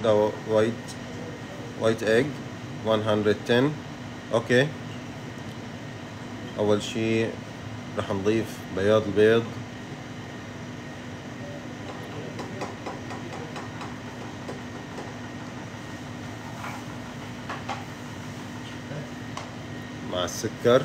the white egg 110. اوكي، اول شي رح نضيف بياض البيض. مع السكر.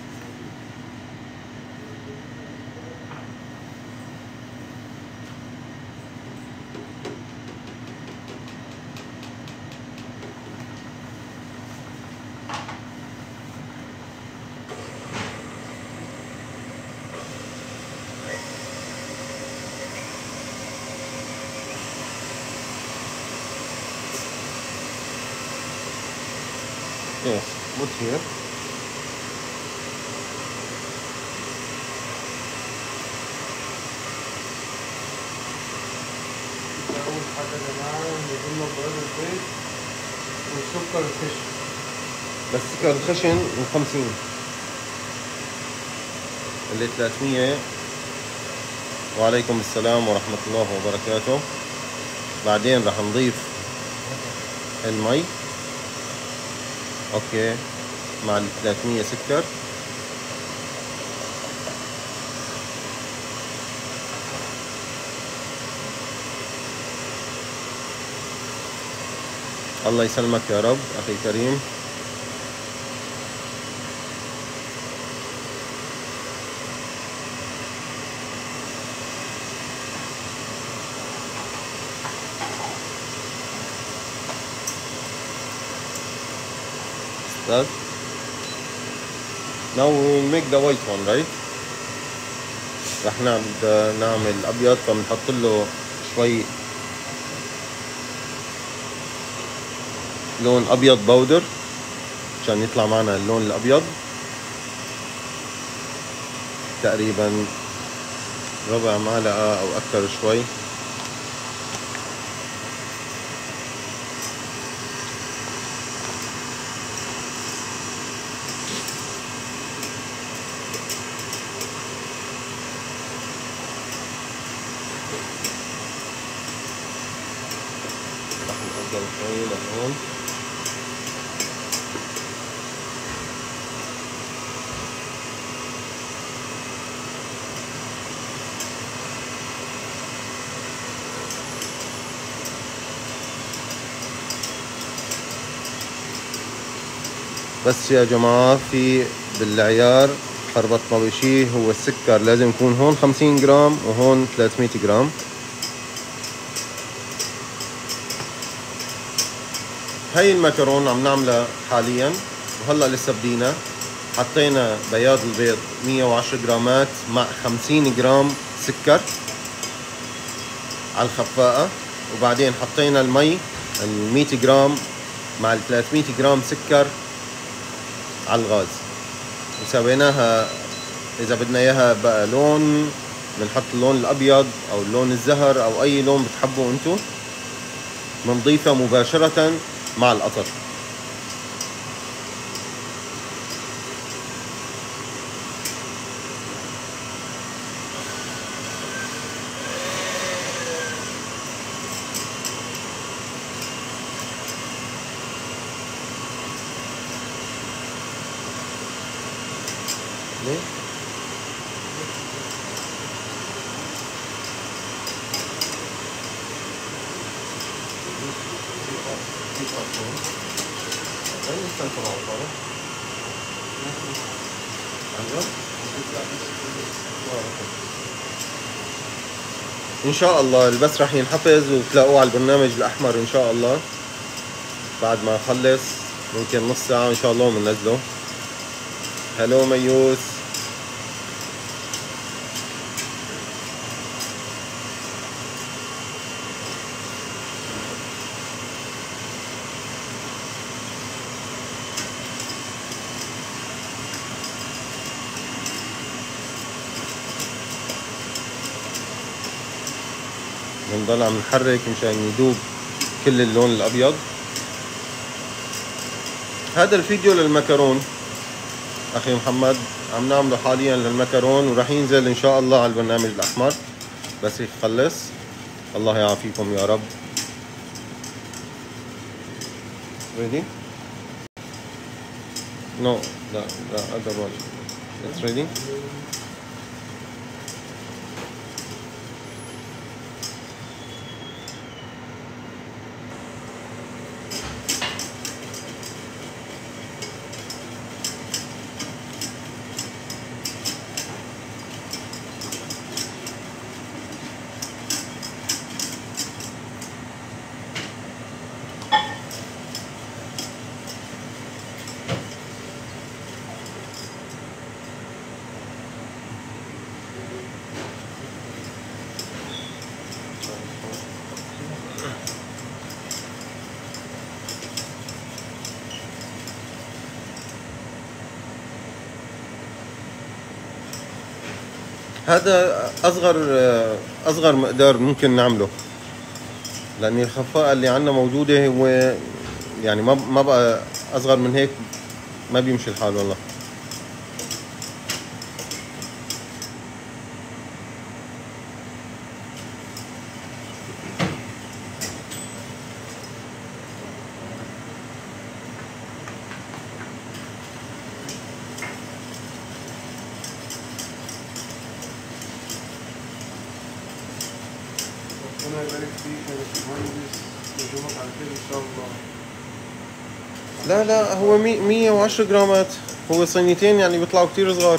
Yes, put here. أول حاجة يا جماعة نجيب له بياض البيض والسكر الخشن. بس السكر الخشن من 50 اللي 300. وعليكم السلام ورحمة الله وبركاته. بعدين رح نضيف المي. اوكي، مع ال 300 سكر. الله يسلمك يا رب اخي الكريم. That. Now we will make the white one, right? رح نعمل ابيض، فبنحط له شوي لون ابيض باودر عشان يطلع معنا اللون الابيض. تقريبا ربع معلقة او اكثر شوي. رح نقدم شوي لهون. بس يا جماعة في بالعيار خربط ما بشي، هو السكر لازم يكون هون 50 جرام وهون 300 جرام. هاي المكرونة عم نعملها حاليا، وهلا لسه بدينا. حطينا بياض البيض 110 جرامات مع 50 جرام سكر على الخفاقة، وبعدين حطينا المي 100 جرام مع 300 جرام سكر على الغاز، وسويناها. اذا بدنا اياها بقى لون بنحط اللون الابيض او اللون الزهر او اي لون بتحبوا انتو. بنضيفها مباشرة مع القطر. ليه؟ ان شاء الله البث راح ينحفظ وتلاقوه على البرنامج الاحمر ان شاء الله بعد ما اخلص، ممكن نص ساعة ان شاء الله بننزله. هلو ميوس. بنضل عم نحرك مشان يذوب كل اللون الابيض. هذا الفيديو للمكرون اخي محمد، عم نعمله حاليا للمكرون، وراح ينزل ان شاء الله على البرنامج الاحمر بس يخلص. الله يعافيكم يا رب. ready? No, the other one. It's ready? هذا أصغر مقدار ممكن نعمله، لأن الخفاءة اللي عندنا موجودة هو يعني ما بقى أصغر من هيك ما بيمشي الحال والله. ربنا يبارك فيك يا باشمهندس، نشوفك على خير ان شاء الله. لا هو 110 جرامات، هو صينيتين يعني بيطلعوا كتير صغار.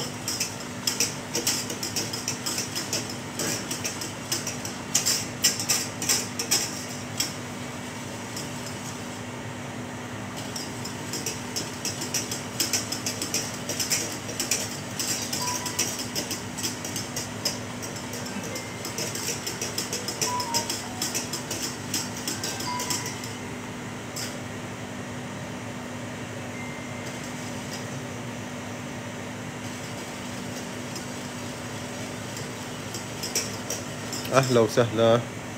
أهلا وسهلا.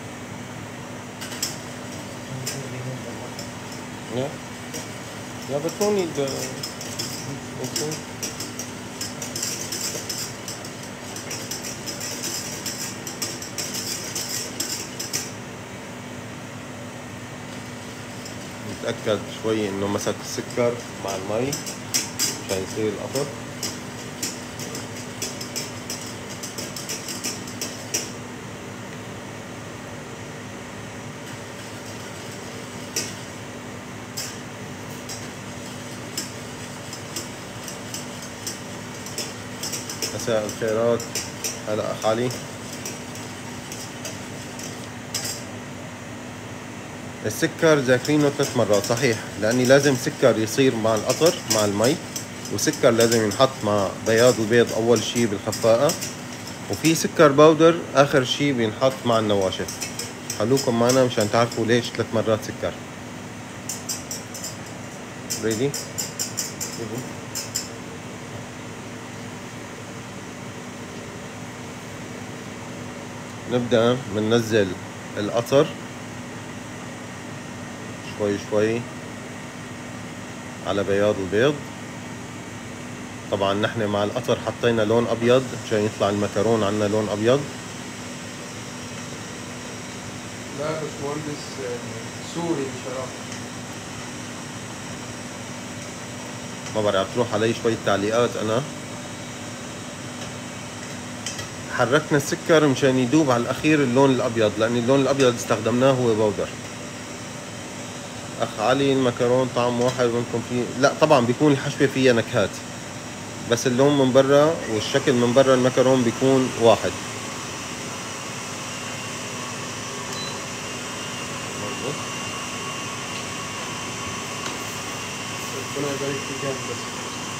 Yeah, but no need. Okay. نتأكد شوي إنه مسك السكر مع المي عشان يصير القطر. مساء الخيرات. هلا أخ علي. السكر ذاكرينه 3 مرات صحيح، لأني لازم سكر يصير مع القطر مع المي، وسكر لازم ينحط مع بياض البيض أول شي بالخفاءة، وفي سكر باودر آخر شي بينحط مع النواشف. خلوكم معنا مشان تعرفوا ليش 3 مرات سكر. ريدي؟ نبدأ بننزل القطر شوي شوي على بياض البيض. طبعا نحن مع القطر حطينا لون ابيض عشان يطلع المكرون عنا لون ابيض. لا يا باشمهندس، سوري بصراحة. ما بعرف تروح علي شوية تعليقات. انا حركنا السكر مشان يدوب على الاخير اللون الابيض، لان اللون الابيض استخدمناه هو بودر. اخ علي المكرون طعم واحد وانكم فيه؟ لا طبعا بيكون الحشوة فيها نكهات، بس اللون من برا والشكل من برا المكرون بيكون واحد. ربنا يبارك فيك يا هندسة.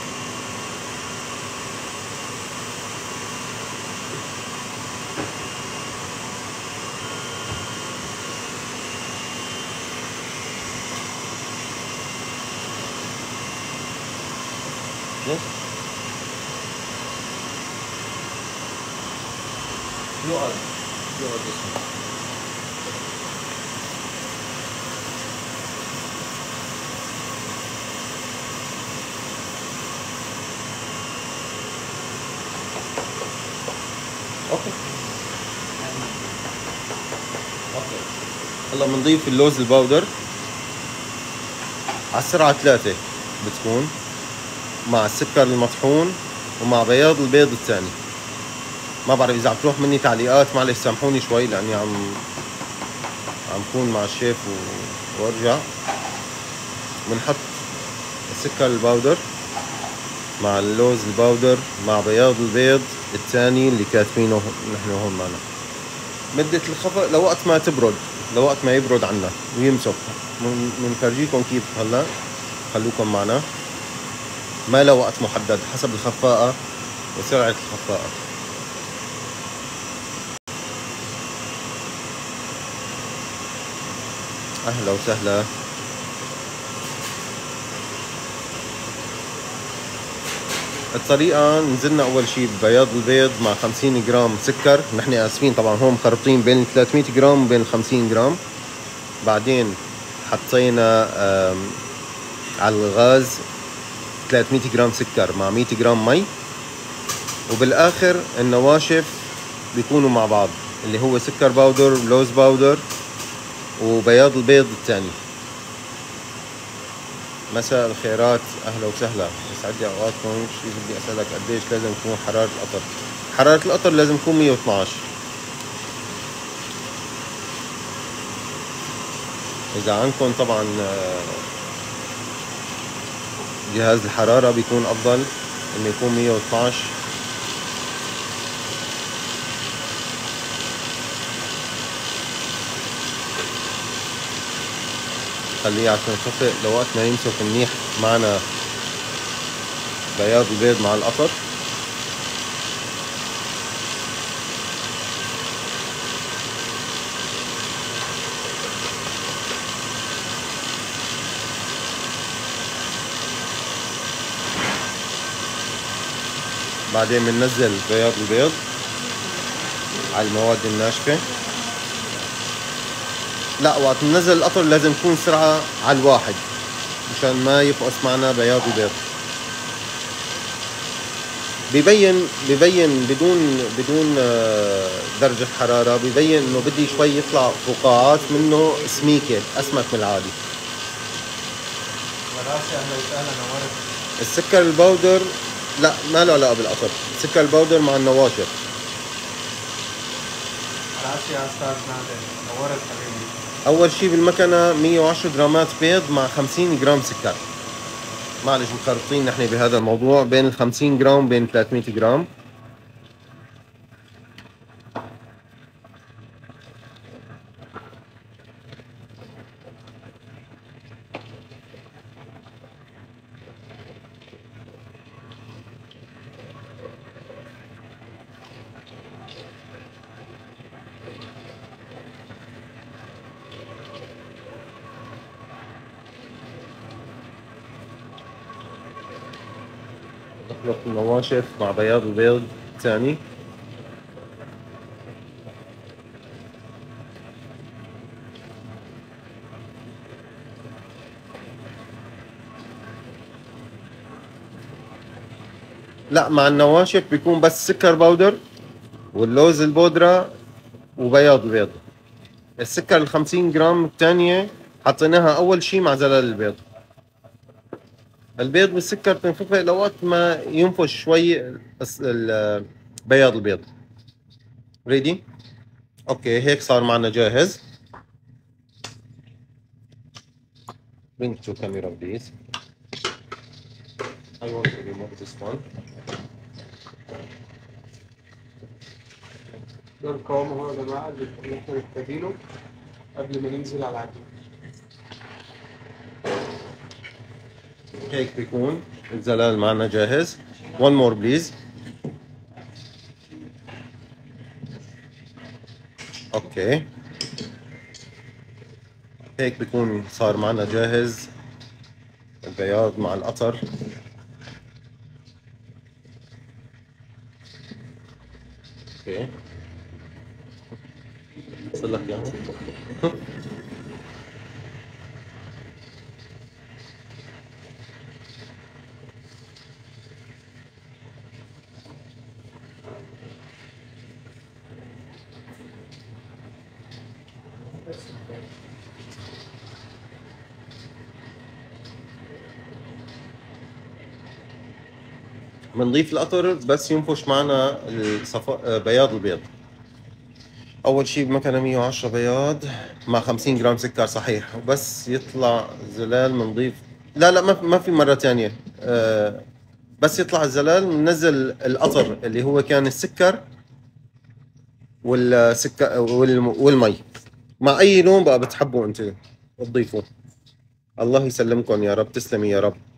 Yes. يقعد اسمه. اوكي هلا بنضيف اللوز الباودر على السرعة 3 بتكون مع السكر المطحون ومع بياض البيض الثاني. ما بعرف اذا عم تروح مني تعليقات، معلش سامحوني شوي لاني عم كون مع الشيف وارجع. بنحط السكر الباودر مع اللوز الباودر مع بياض البيض الثاني اللي كاتبينه نحن هون معنا. مدة الخفق لوقت ما تبرد، لوقت ما يبرد عنا ويمسك. منفرجيكم كيف هلا، خلوكم معنا. ما له وقت محدد، حسب الخفاقة وسرعة الخفاقة. أهلا وسهلا. الطريقة نزلنا أول شي ببياض البيض مع 50 جرام سكر. نحن آسفين طبعا هون مخرطين بين 300 جرام وبين 50 جرام. بعدين حطينا على الغاز 300 جرام سكر مع 100 جرام مي. وبالآخر النواشف بيكونوا مع بعض، اللي هو سكر باودر، لوز باودر، وبياض البيض الثاني. مساء الخيرات، اهلا وسهلا، يسعد لي اوقاتكم. شو بدي اسالك، قديش لازم تكون حراره القطر؟ حراره القطر لازم تكون 112. اذا عندكم طبعا جهاز الحراره بيكون افضل انه يكون 112. خليه على تنخفق لوقت ما يمسك منيح معنا بياض البيض مع القطر. بعدين بننزل بياض البيض على المواد الناشفة. لا، وقت ننزل القطر لازم تكون سرعة على الواحد مشان ما يفقس معنا بياض البيض. ببين بدون درجة حرارة، ببين انه بدي شوي يطلع فقاعات منه سميكة اسمك من العادي. راسي اهلا وسهلا نورت. السكر البودر لا، ما له علاقة بالقطر. السكر البودر مع النواشف. راسي يا استاذ نادر، نورت حبيبي. اول شي بالمكنة 110 جرامات بيض مع 50 جرام سكر. معلش مخرطين نحن بهذا الموضوع بين ال 50 جرام وبين 300 جرام. نخلط النواشف مع بياض البيض الثاني. لا، مع النواشف بيكون بس سكر باودر واللوز البودرة وبياض البيض. السكر ال 50 جرام الثانية حطيناها أول شي مع زلال البيض. البيض والسكر تنخفق لوقت ما ينفش شوي بياض البيض. ريدي؟ اوكي، هيك صار معنا جاهز. Bring to camera please. I want to remove this one. ده القوام اهو يا جماعه اللي احنا محتاجينه قبل ما ننزل على العجين. هيك بيكون الزلال معنا جاهز. One more please. اوكي، هيك بيكون صار معنا جاهز البياض مع القطر. اوكي، وصل لك يعني. بنضيف القطر بس ينفش معنا بياض البيض. اول شيء بمكنه 110 بياض مع 50 جرام سكر صحيح، وبس يطلع زلال بنضيف. لا ما في مره ثانيه. بس يطلع الزلال بننزل القطر اللي هو كان السكر والسكر والمي مع اي لون بقى بتحبوا انتم تضيفوا. الله يسلمكم يا رب، تسلمي يا رب.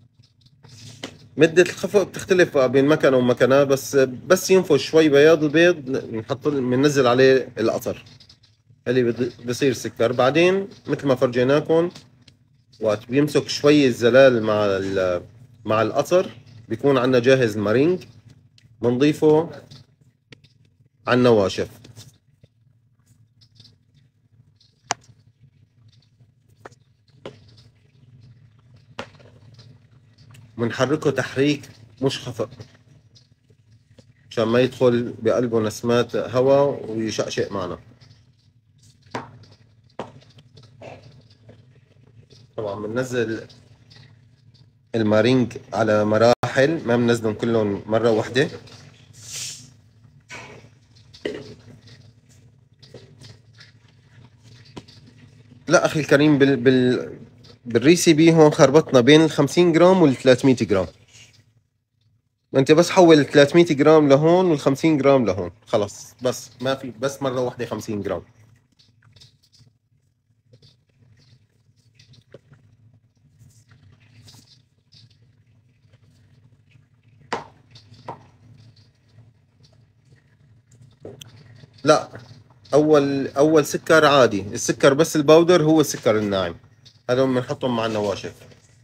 مدة الخفق بتختلف بقى بين مكنة ومكنة، بس ينفش شوي بياض البيض بننزل عليه القطر اللي بصير سكر. بعدين مثل ما فرجيناكم وقت بيمسك شوي الزلال مع القطر بيكون عندنا جاهز المارينج، بنضيفه على النواشف. بنحركه تحريك مش خفق عشان ما يدخل بقلبه نسمات هواء ويشقشق معنا. طبعا بننزل المارينج على مراحل، ما بننزلهم كلهم مرة واحدة. لا اخي الكريم، بالريسيبي هون خربطنا بين ال 50 جرام وال 300 جرام. انت بس حول ال 300 جرام لهون وال 50 جرام لهون خلص، بس ما في، بس مره واحده 50 جرام. لا، اول سكر عادي، السكر بس الباودر هو السكر الناعم، هذول بنحطهم مع النواشف.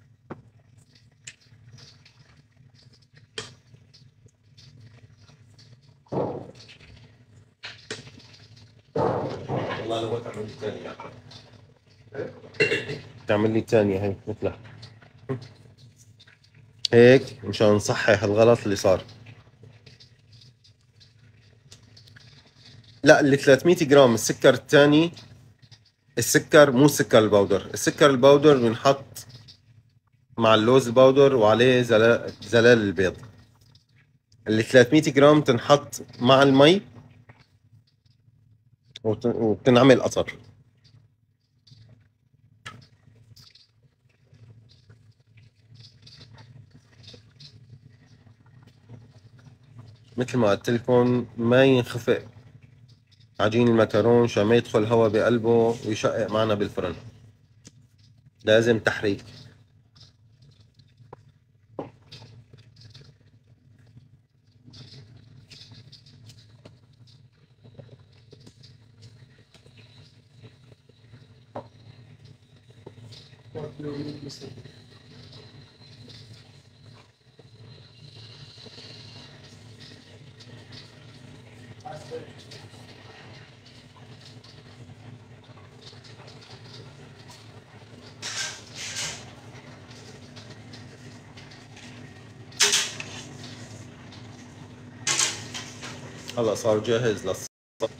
والله لو تعمل لي الثانيه، تعمل لي الثانيه هي مثلها هيك مشان نصحح الغلط اللي صار. لا، ال 300 جرام السكر الثاني، السكر مو السكر الباودر. السكر الباودر بنحط مع اللوز الباودر وعليه زلال البيض. ال 300 جرام تنحط مع المي وبتنعمل قطر. مثل ما قلت لكم ما ينخفق عجين المكرون عشان ما يدخل هواء بقلبه ويشقق معنا بالفرن، لازم تحريك. هلا صار جاهز للص.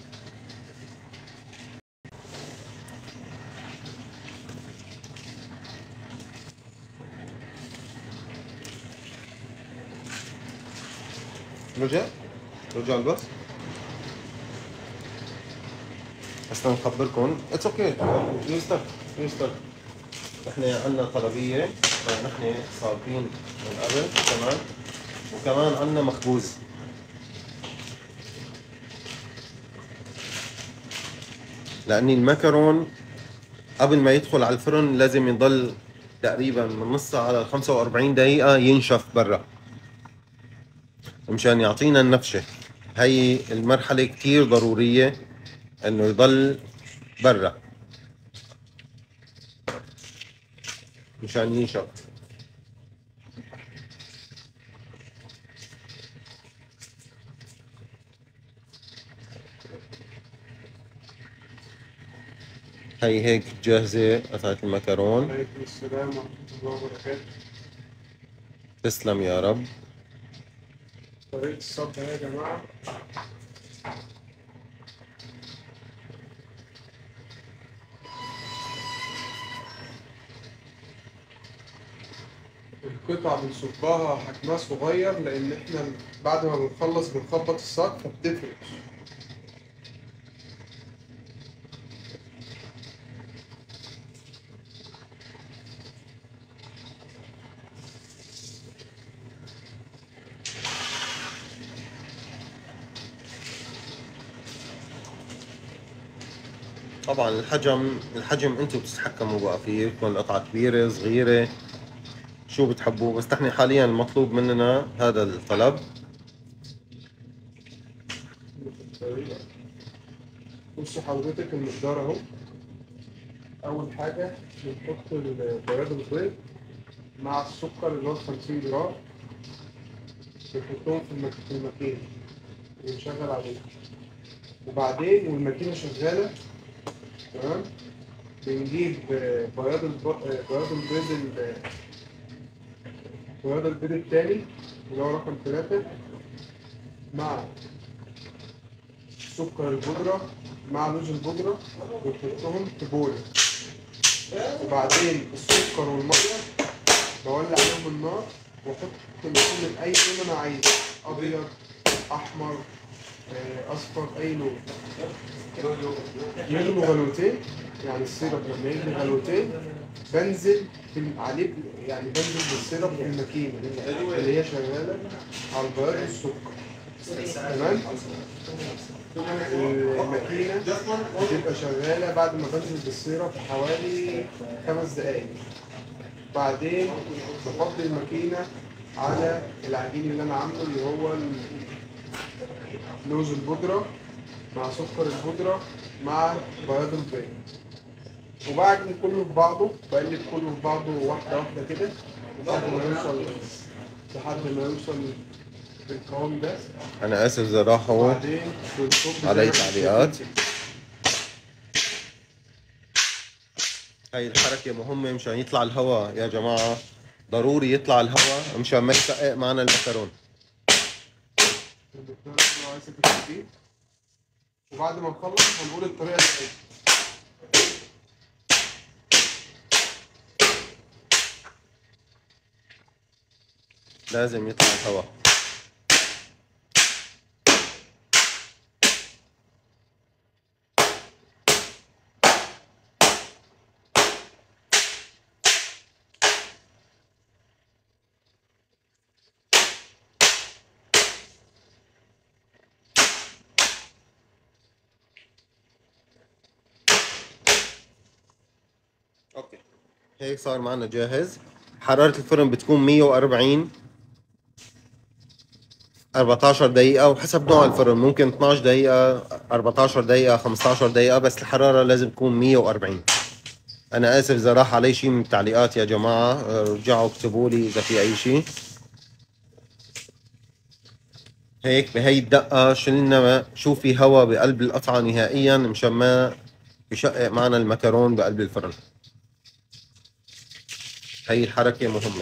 رجع رجع البس. بس نخبركم اتس اوكي، يستر. احنا عندنا طلبيه، فنحن صارفين من قبل كمان، وكمان عندنا مخبوز. لاني المكرون قبل ما يدخل على الفرن لازم يضل تقريبا من نص ساعة على 45 دقيقة ينشف برا مشان يعطينا النفشة. هي المرحلة كتير ضرورية انه يضل برا مشان ينشف. هي هيك جاهزة قطعة المكرون. عليكم السلام ورحمة الله وبركاته. تسلم يا رب. طريقة الصب يا جماعة. القطع بنصبها حجمها صغير، لان احنا بعد ما بنخلص بنخبط الصاج فبتفرق. طبعا الحجم انتم بتتحكموا بقى فيه، بتكون القطعة كبيرة صغيرة شو بتحبوا، بس نحن حاليا المطلوب مننا هذا الطلب. بص حضرتك المقدار اهو. اول حاجه بنحط بياض البيض مع السكر اللي هو 50 جرام، بنحطهم في الماكينه ونشغل عليها. وبعدين والماكينه شغاله تمام بنجيب بياض البيض التاني اللي هو رقم 3 مع سكر البودرة مع لوز البودرة، ونحطهم في بولة. وبعدين السكر والمية بولع عليهم النار واحط لهم من اي لون انا عايزه، ابيض احمر اصفر اي لون. يغلوا غلوتين، يعني السيرب لما يغلي غلوتين بنزل عليه، يعني بنزل بالسيرب في الماكينه اللي هي شغاله على البياض والسكر تمام. الماكينه بتبقى شغاله بعد ما بنزل بالسيرب حوالي 5 دقايق. بعدين بفضي الماكينة على العجين اللي أنا عامله اللي هو لوز البودرة مع سكر البودرة مع بياض البيض، وبعجن كله في بعضه، بقلب كله في بعضه واحدة واحدة كده لحد ما يوصل بالقوام ده. انا اسف اذا راحوا وبعدين بنصب علي تعليقات. هاي الحركة مهمة مشان يطلع الهواء يا جماعة، ضروري يطلع الهواء مشان ما يدقق معنا المكرون. وبعد ما نخلص هنقول الطريقة الثانية. لازم يطلع الهواء. اوكي هيك صار معنا جاهز. حرارة الفرن بتكون 140 14 دقيقة، وحسب نوع الفرن ممكن 12 دقيقة 14 دقيقة 15 دقيقة، بس الحرارة لازم تكون 140. أنا آسف إذا راح علي شيء من التعليقات يا جماعة، رجعوا اكتبوا لي إذا في أي شيء. هيك بهي الدقة شلنا شو في هواء بقلب القطعة نهائيا مشان ما يشقق معنا المكرون بقلب الفرن. هي الحركة مهمة.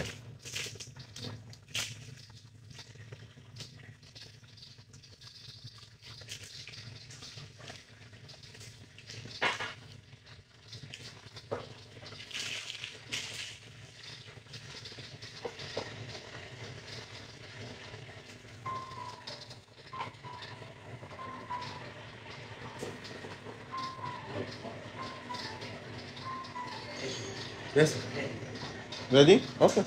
يس ريدي؟ اوكي.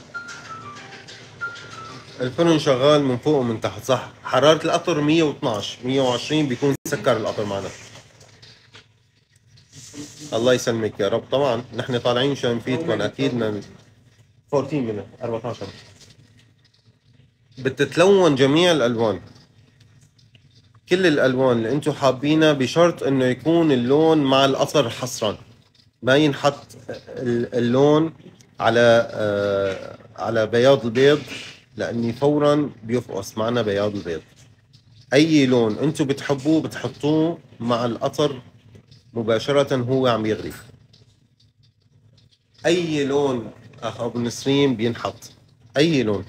الفرن شغال من فوق ومن تحت صح. حرارة القطر 112 120 بيكون سكر القطر معنا. الله يسلمك يا رب. طبعا نحن طالعين مشان نفيدكم اكيد. من 14 من 14 بتتلون جميع الالوان، كل الالوان اللي انتم حابينها، بشرط انه يكون اللون مع القطر حصرا، ما ينحط اللون على بياض البيض، لاني فورا بيفقس معنا بياض البيض. اي لون انتم بتحبوه بتحطوه مع القطر مباشرة هو عم يغلي. اي لون اخ ابو نسرين بينحط، اي لون.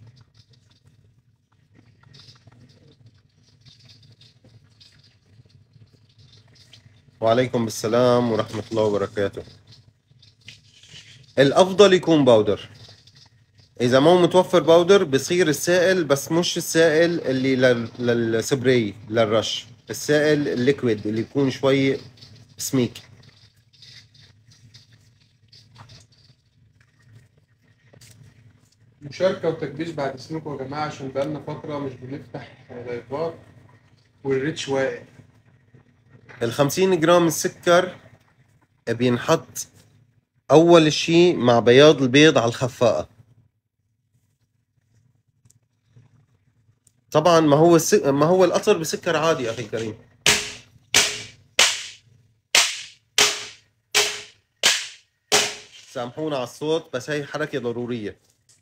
وعليكم السلام ورحمة الله وبركاته. الافضل يكون باودر. اذا مو متوفر باودر بصير السائل، بس مش السائل اللي للسبراي للرش، السائل الليكويد اللي يكون شوي سميك. مشاركة وتكبيس بعد اسمكم يا جماعة، عشان بقالنا فترة مش بنفتح لايفات والريتش واقع. ال 50 جرام السكر بينحط اول شيء مع بياض البيض على الخفاقة. طبعا ما هو القطر بسكر عادي اخي الكريم. سامحونا على الصوت، بس هي حركة ضرورية.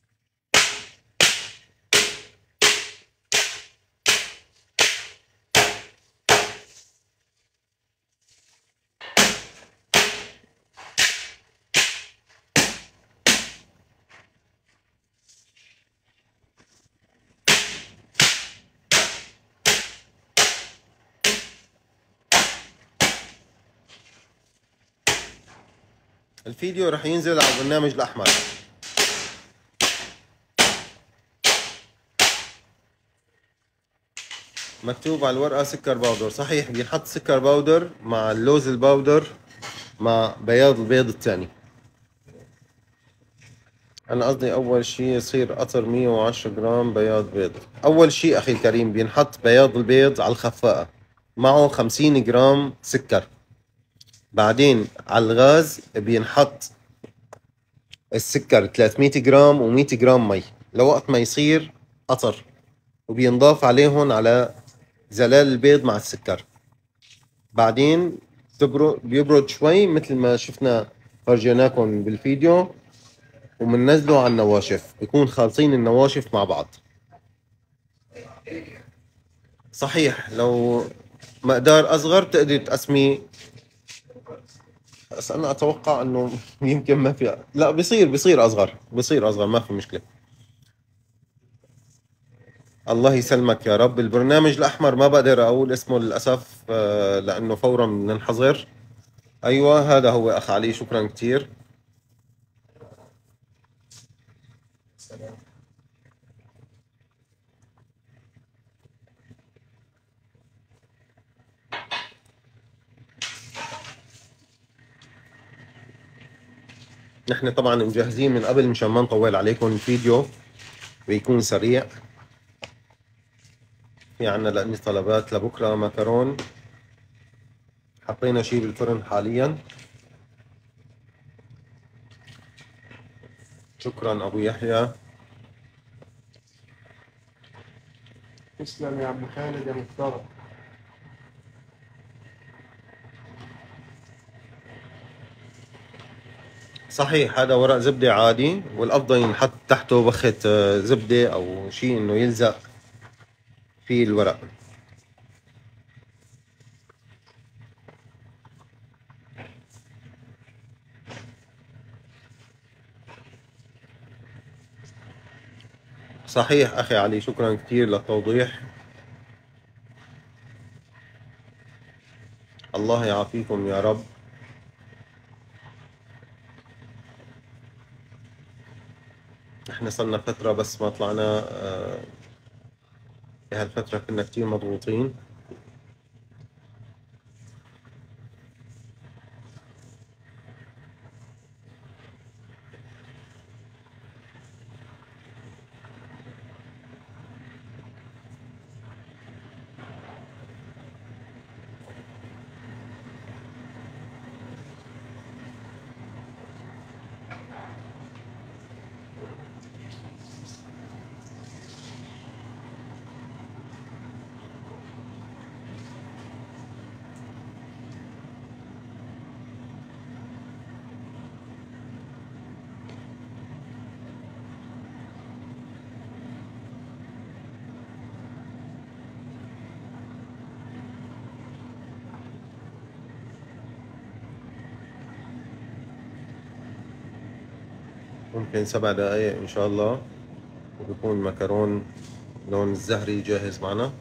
الفيديو رح ينزل على البرنامج الأحمر. مكتوب على الورقة سكر باودر، صحيح بينحط سكر باودر مع اللوز الباودر مع بياض البيض الثاني. أنا قصدي أول شيء يصير قطر 110 جرام بياض بيض. أول شيء أخي الكريم بينحط بياض البيض على الخفاقة معه 50 جرام سكر. بعدين على الغاز بينحط السكر 300 جرام و100 جرام مي لوقت ما يصير قطر، وبينضاف عليهم على زلال البيض مع السكر. بعدين بيبرد شوي مثل ما شفنا فرجيناكم بالفيديو، ومننزله على النواشف، بيكون خالصين النواشف مع بعض. صحيح لو مقدار اصغر بتقدر تقسمي، بس انا اتوقع انه يمكن ما في، لا بيصير اصغر، بيصير اصغر، ما في مشكله. الله يسلمك يا رب. البرنامج الاحمر ما بقدر اقول اسمه للاسف، لانه فورا بننحظر. ايوه هذا هو اخ علي، شكرا كثير. نحن طبعا مجهزين من قبل مشان ما نطول عليكم الفيديو ويكون سريع. في عنا لأني طلبات لبكرة مكرون، حطينا شيء بالفرن حاليا. شكرا أبو يحيى. تسلم يا عم خالد يا محترم. صحيح هذا ورق زبدة عادي، والأفضل ينحط تحته بخة زبدة أو شيء إنه يلزق فيه الورق. صحيح أخي علي، شكرا كثير للتوضيح. الله يعافيكم يا رب. احنا صلنا فترة بس ما طلعنا، بهالفترة كنا كثير مضغوطين. ممكن 7 دقايق إن شاء الله وبكون المكرون لون الزهري جاهز معنا.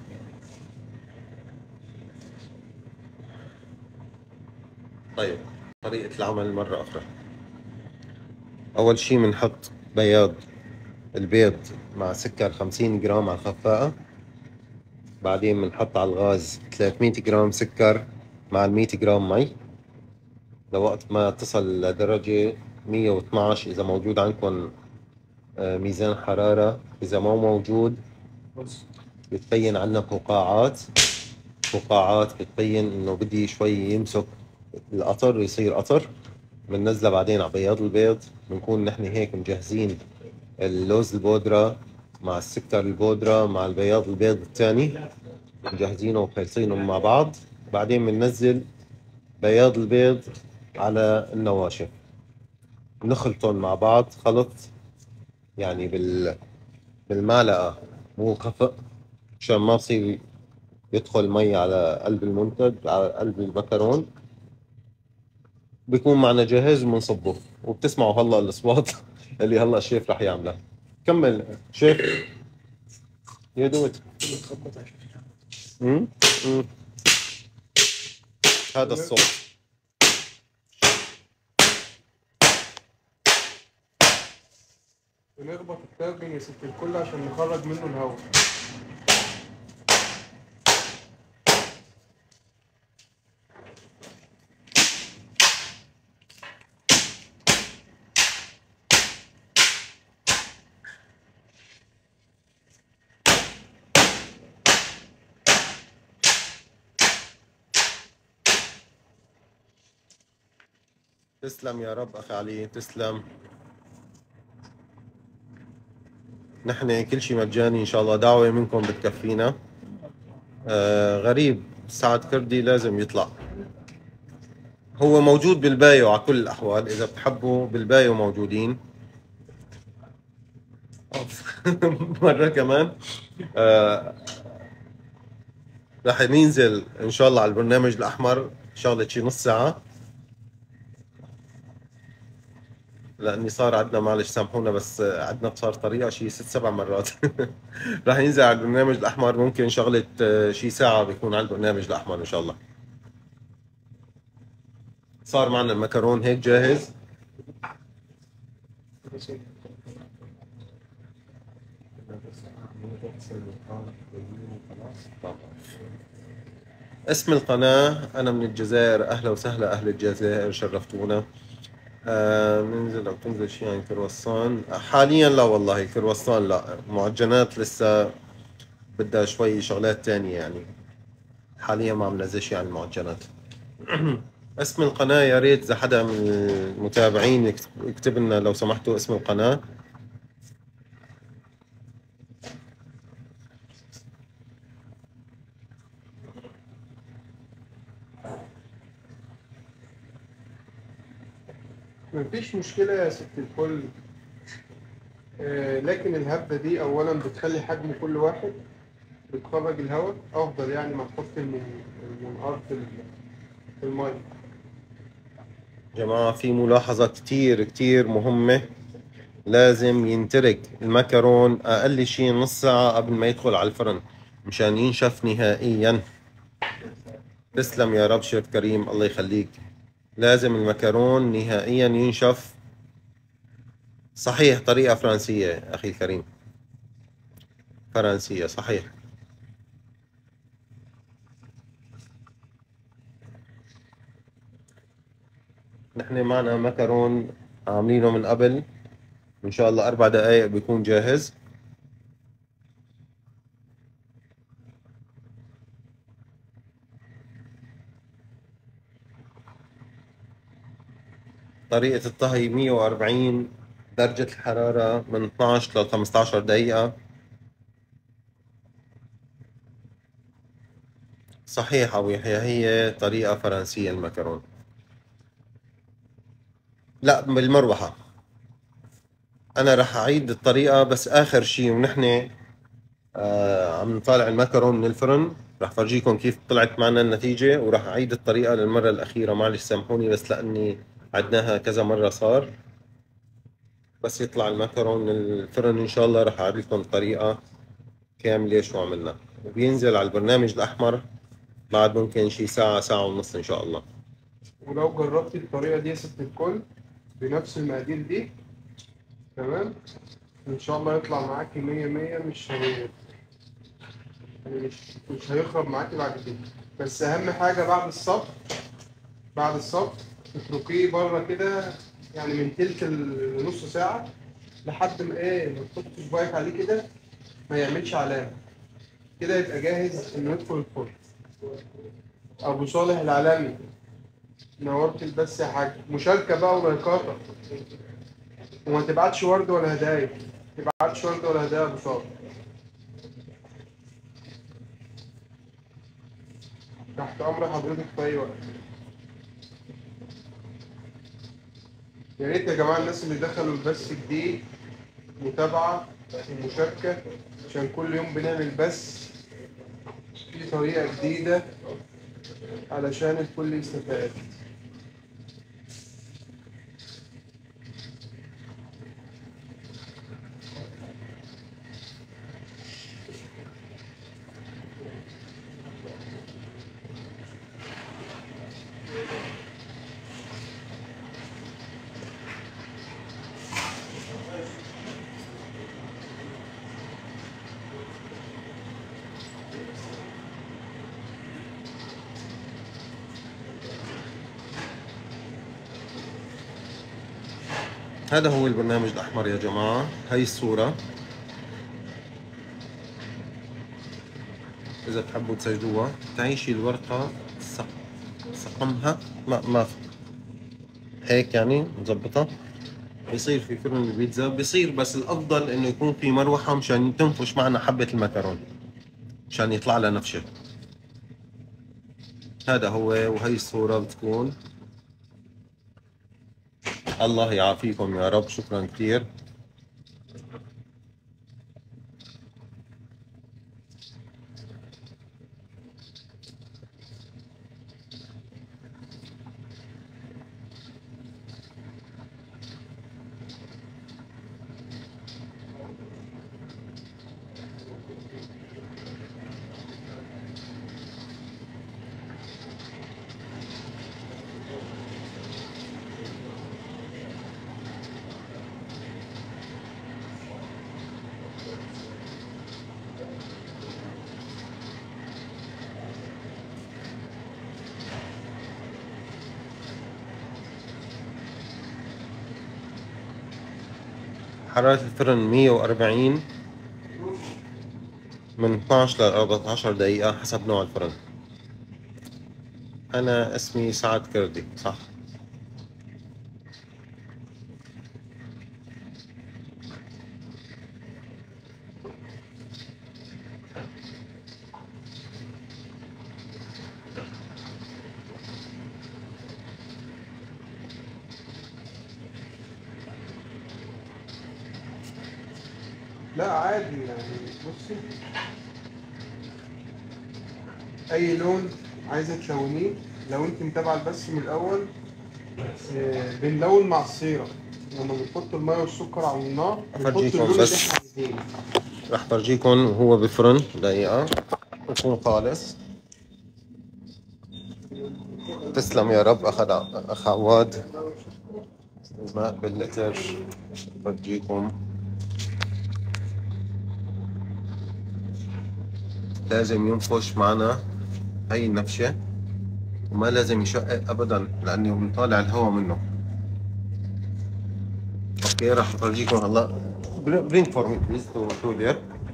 طيب طريقة العمل مرة أخرى. أول شي بنحط بياض البيض مع سكر 50 جرام على الخفاقة. بعدين بنحط على الغاز 300 جرام سكر مع 100 جرام مي لوقت ما تصل لدرجة 112. إذا موجود عندكم ميزان حرارة، إذا ما موجود بتبين عنا فقاعات بتبين إنه بدي شوي يمسك القطر يصير قطر. بننزله بعدين على بياض البيض. بنكون نحن هيك مجهزين اللوز البودرة مع السكر البودرة مع البياض البيض الثاني، مجهزينه وخلصينهم مع بعض. بعدين بننزل بياض البيض على النواشف، نخلطهم مع بعض خلط يعني بالمعلقة، مو خفق، عشان ما يصير يدخل مي على قلب المنتج على قلب المكرون. بيكون معنا جاهز وبنصبه، وبتسمعوا هلا الاصوات اللي هلا الشيف رح يعملها. كمل شيف. يا دوت. هذا الصوت. بنخبط التابن يا ست الكل عشان نخرج منه الهواء. تسلم يا رب أخي علي، تسلم. نحن كل شيء مجاني إن شاء الله، دعوة منكم بتكفينا. غريب سعد كردي لازم يطلع. هو موجود بالبايو على كل الأحوال، إذا بتحبوا بالبايو موجودين. مرة كمان رح ننزل إن شاء الله على البرنامج الأحمر شغلة شي نص ساعة، لاني صار عندنا معلش سامحونا بس عندنا صار طريقه شي 6 7 مرات. راح ينزل على البرنامج الاحمر، ممكن شغله شي ساعه بيكون على البرنامج الاحمر ان شاء الله. صار معنا المكرون هيك جاهز. اسم القناة أنا من الجزائر، أهلا وسهلا أهل الجزائر، شرفتونا. ننزل أو تنزل شيء عن كرواسون حاليا؟ لا والله كرواسون لا، معجنات لسه بدها شوي شغلات تانية يعني. حاليا ما عم ننزل شيء عن المعجنات. اسم القناة يا ريت إذا حدا من المتابعين يكتب لنا لو سمحتوا اسم القناة. مفيش مشكلة يا ست الكل. لكن الهبدة دي أولا بتخلي حجم كل واحد، بتخرج الهواء أفضل يعني ما تحط المنقار في المية. جماعة في ملاحظة كتير كتير مهمة، لازم ينترك المكرون أقل شيء نص ساعة قبل ما يدخل على الفرن مشان ينشف نهائيا. تسلم يا رب شيف كريم، الله يخليك. لازم المكرون نهائيا ينشف. صحيح، طريقة فرنسية أخي الكريم، فرنسية صحيح. نحن معنا مكرون عاملينه من قبل، إن شاء الله 4 دقايق بيكون جاهز. طريقة الطهي 140 درجة الحرارة من 12 ل 15 دقيقة. صحيح أبو يحيى، هي طريقة فرنسية المكرون. لا بالمروحة. أنا رح أعيد الطريقة بس آخر شي، ونحن عم نطالع المكرون من الفرن رح فرجيكم كيف طلعت معنا النتيجة، ورح أعيد الطريقة للمرة الأخيرة. معلش سامحوني بس لأني عدناها كذا مرة صار. بس يطلع المكرون من الفرن إن شاء الله رح أعرض الطريقة كاملة شو عملنا، وبينزل على البرنامج الأحمر بعد ممكن شي ساعة ساعة ونص إن شاء الله. ولو جربت الطريقة دي يا ست الكل بنفس المقادير دي، تمام، ان شاء الله يطلع معاكي 100 يعني مش هيخرب معاكي بعد كده. بس اهم حاجه بعد الصب تتركيه بره كده، يعني من تلت لنص ساعه، لحد ما ما تحط صباعك عليه كده ما يعملش علامه، كده يبقى جاهز انه يدخل الفرن. ابو صالح العالمي، نورت البث يا حاج. مشاركه بقى ولايكاتك، وما تبعتش ورد ولا هدايا، ما تبعتش ورد ولا هدايا يا ابو صالح. تحت امر حضرتك في اي وقت. يا ريت يا جماعه الناس اللي دخلوا البث جديد متابعه ومشاركه، عشان كل يوم بنعمل بث في طريقه جديده علشان الكل يستفاد. هذا هو البرنامج الأحمر يا جماعة. هاي الصورة إذا بتحبوا تسجلوها، تعيشي الورقة سقمها ما هيك يعني مظبطة، بيصير في فرن البيتزا بيصير، بس الأفضل إنه يكون في مروحة مشان تنفش معنا حبة المكرون مشان يطلع لها نفشة. هذا هو، وهي الصورة بتكون. الله يعافيكم يا رب، شكرا كثير. حرارة الفرن 140 من 12 ل 14 دقيقة حسب نوع الفرن. أنا اسمي سعد كردي، صح؟ لا عادي يعني، بصي اي لون عايزه تلونيه، لو انت متابعه البث من الاول بنلون مع الصيره. لما بنحط الميه والسكر على النار بنحط أفرجيكم اللون اللي بس، احنا عايزينه. رح فرجيكم وهو بفرن دقيقة يكون خالص. تسلم يا رب. أخ عواد الماء باللتر. فرجيكم لازم ينفش معنا هاي النفشة، وما لازم يشقق أبدا لأنه بنطالع الهواء منه. اوكي، راح افرجيكم هلا. bring for me please to there.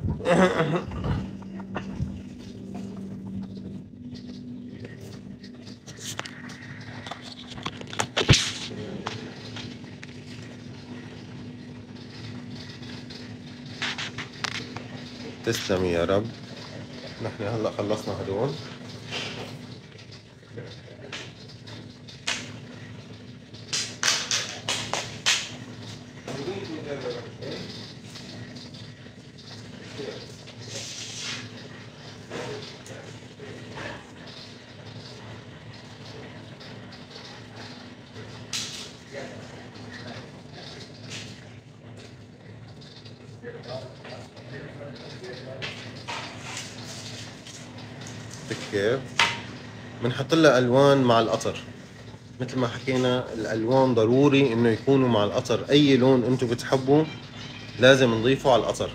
تسلمي يا رب. نحن هلا خلصنا هدول. كيف بنحط لها الوان مع القطر؟ مثل ما حكينا الالوان ضروري انه يكونوا مع القطر. اي لون انتم بتحبوا لازم نضيفه على القطر.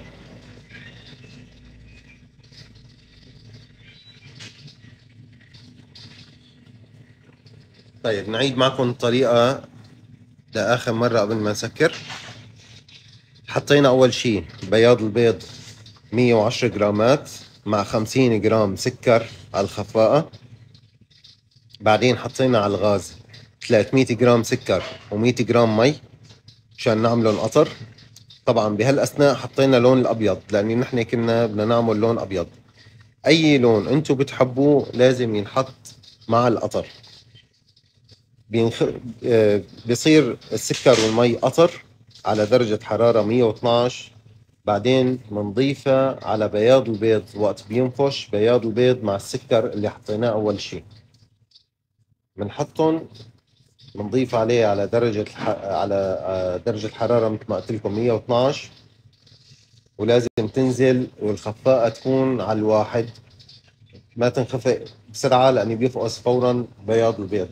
طيب نعيد معكم الطريقة لآخر مرة قبل ما نسكر. حطينا أول شي بياض البيض 110 جرامات مع 50 جرام سكر على الخفاقة. بعدين حطينا على الغاز 300 جرام سكر و100 جرام مي مشان نعملهم قطر. طبعا بهالأثناء حطينا لون الأبيض لأن نحن كنا بدنا نعمل لون أبيض. أي لون أنتم بتحبوه لازم ينحط مع القطر. بيصير السكر والمي قطر على درجة حرارة 112. بعدين بنضيفها على بياض البيض وقت بينفش بياض البيض مع السكر اللي حطيناه أول شي. بنحطهم بنضيف عليه على درجة حرارة مثل ما قلت لكم 112. ولازم تنزل والخفاقة تكون على الواحد، ما تنخفق بسرعة لأنه بيفقس فورا بياض البيض.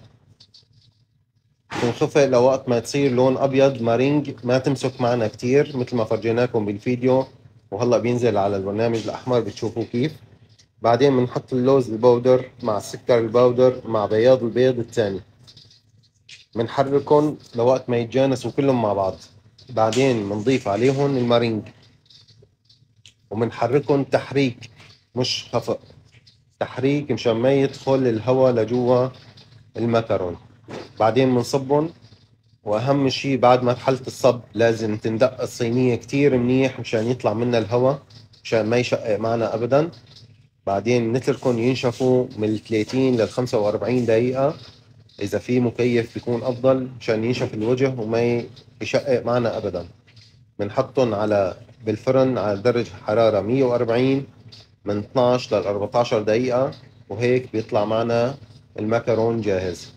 تنخفق لوقت ما تصير لون أبيض مارينج، ما تمسك معنا كتير مثل ما فرجيناكم بالفيديو وهلأ بينزل على البرنامج الأحمر بتشوفوا كيف. بعدين بنحط اللوز البودر مع السكر البودر مع بياض البيض الثاني، بنحركهم لوقت ما يتجانسوا كلهم مع بعض. بعدين بنضيف عليهم المارينج وبنحركهم تحريك مش خفق، تحريك مشان ما يدخل الهواء لجوا المكرون. بعدين بنصبهم، واهم شيء بعد ما حلت الصب لازم تندق الصينية كتير منيح مشان يطلع منها الهواء مشان ما يشقق معنا ابدا. بعدين نتركهم ينشفوا من 30 ل 45 دقيقة، اذا في مكيف بيكون افضل مشان ينشف الوجه وما يشقق معنا ابدا. بنحطهم بالفرن على درجة حرارة 140 من 12 ل 14 دقيقة، وهيك بيطلع معنا المكرون جاهز.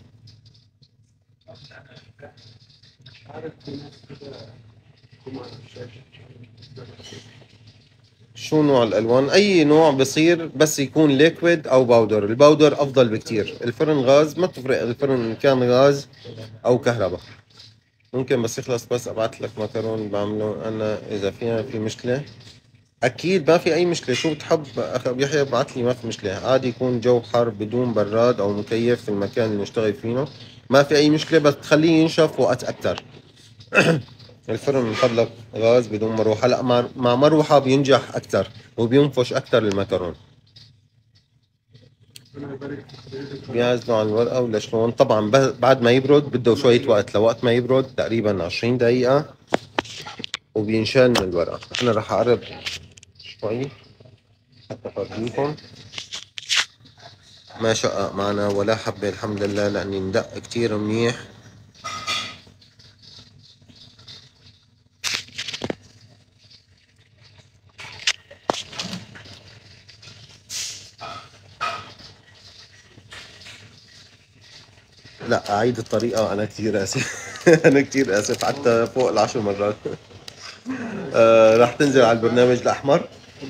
شو نوع الالوان؟ اي نوع بصير بس يكون ليكويد او باودر. الباودر افضل بكتير. الفرن غاز ما بتفرق الفرن ان كان غاز او كهرباء. ممكن بس يخلص بس ابعت لك مكرون بعمله انا اذا في مشكله. اكيد ما في اي مشكله. شو بتحب اخ ابو يحيى ابعت لي، ما في مشكله. عادي يكون جو حر بدون براد او مكيف في المكان اللي نشتغل فيه، ما في اي مشكله، بس تخليه ينشف وقت اكتر. الفرن من فضلك غاز بدون مروحه. لا مع مروحه بينجح اكتر وبينفش اكتر المكرون. بيعزلوا عن الورقه ولا شلون؟ طبعا بعد ما يبرد بده شويه وقت، لوقت ما يبرد تقريبا 20 دقيقه وبينشال من الورقه. انا راح اقرب شوي حتى افرجيكم. ما شقق معنا ولا حبة الحمد لله لأني ندق كتير منيح. لا أعيد الطريقة، أنا كتير آسف. أنا كتير آسف، حتى فوق ال10 مرات. راح تنزل على البرنامج الأحمر.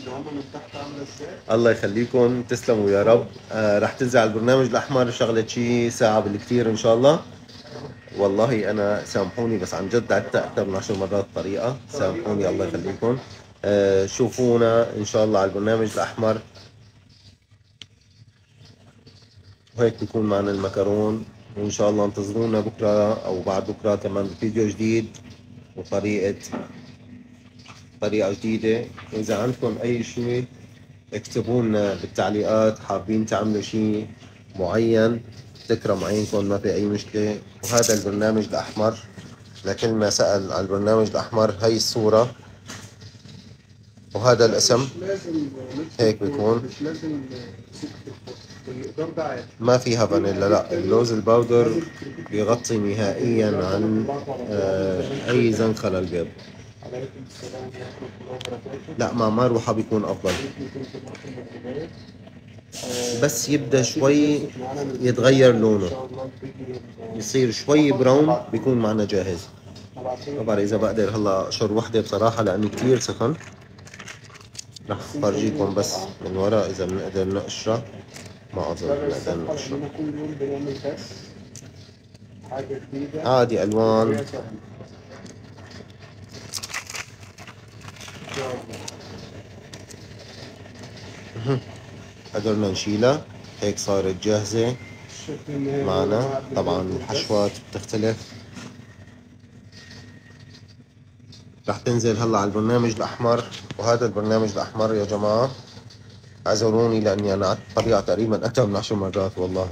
الله يخليكم، تسلموا يا رب. راح تنزل على البرنامج الأحمر شغلة شي ساعة بالكتير إن شاء الله. والله أنا سامحوني بس عن جد عدت أكثر من 10 مرات طريقة، سامحوني الله يخليكم. شوفونا إن شاء الله على البرنامج الأحمر، وهيك بيكون معنا المكرون. وإن شاء الله انتظرونا بكرة أو بعد بكرة كمان فيديو جديد طريقة جديدة. وإذا عندكم أي شيء اكتبوا لنا بالتعليقات، حابين تعملوا شيء معين تكرم عينكم ما في أي مشكلة. وهذا البرنامج الأحمر لكل ما سأل على البرنامج الأحمر، هي الصورة وهذا الاسم. هيك بيكون، ما فيها فانيلا. لا اللوز الباودر بيغطي نهائيا عن اي زنخة للبيض. لا مع مروحة بيكون افضل. بس يبدأ شوي يتغير لونه، يصير شوي براون، بيكون معنا جاهز. ما بعرف اذا بقدر هلا اشر وحدة بصراحة لانه كتير سخن. رح فرجيكم بس من ورا اذا بنقدر نقشره. ما اظن بنقدر نقشره. عادي الوان. شاء الله. قدرنا نشيلها هيك صارت جاهزة الشكل النهائي معنا. طبعا الحشوات بتختلف. رح تنزل هلا على البرنامج الأحمر، وهذا البرنامج الأحمر يا جماعة اعذروني لأني أنا قعدت طبيعة تقريبا أكثر من 10 مرات والله،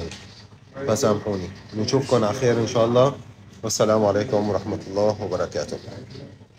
فسامحوني. نشوفكم على خير إن شاء الله، والسلام عليكم ورحمة الله وبركاته.